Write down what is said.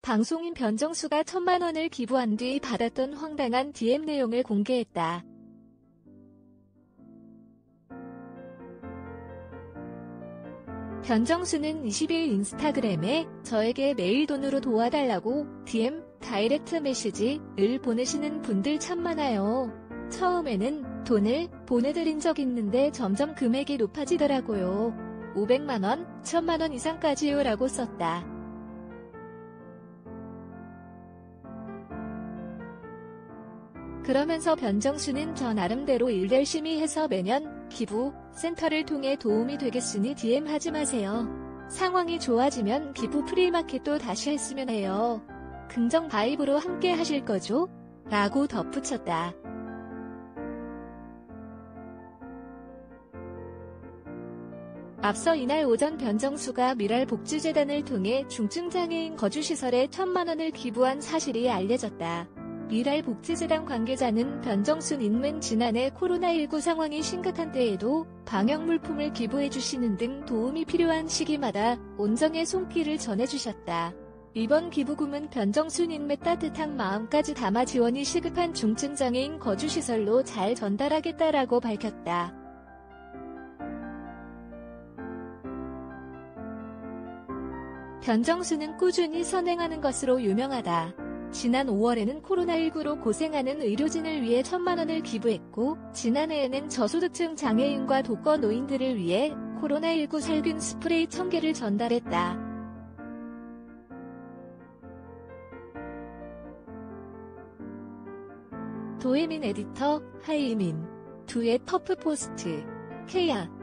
방송인 변정수가 1,000만 원을 기부한 뒤 받았던 황당한 DM 내용을 공개했다. 변정수는 20일 인스타그램에 저에게 매일 돈으로 도와달라고 DM, 다이렉트 메시지를 보내시는 분들 참 많아요. 처음에는 돈을 보내드린 적 있는데 점점 금액이 높아지더라고요. 500만 원, 1,000만 원 이상까지요 라고 썼다. 그러면서 변정수는 저 나름대로 일 열심히 해서 매년 기부 센터를 통해 도움이 되겠으니 DM 하지 마세요. 상황이 좋아지면 기부 프리마켓도 다시 했으면 해요. 긍정 바이브로 함께 하실 거죠? 라고 덧붙였다. 앞서 이날 오전 변정수가 미랄복지재단을 통해 중증장애인 거주시설에 1,000만 원을 기부한 사실이 알려졌다. 미랄복지재단 관계자는 변정수님은 지난해 코로나19 상황이 심각한 때에도 방역물품을 기부해주시는 등 도움이 필요한 시기마다 온정의 손길을 전해주셨다. 이번 기부금은 변정수님의 따뜻한 마음까지 담아 지원이 시급한 중증장애인 거주시설로 잘 전달하겠다라고 밝혔다. 변정수는 꾸준히 선행하는 것으로 유명하다. 지난 5월에는 코로나19로 고생하는 의료진을 위해 1,000만 원을 기부했고 지난해에는 저소득층 장애인과 독거 노인들을 위해 코로나19 살균 스프레이 1,000개를 전달했다. 도혜민 에디터, 하이민. 2의 퍼프포스트. 케야.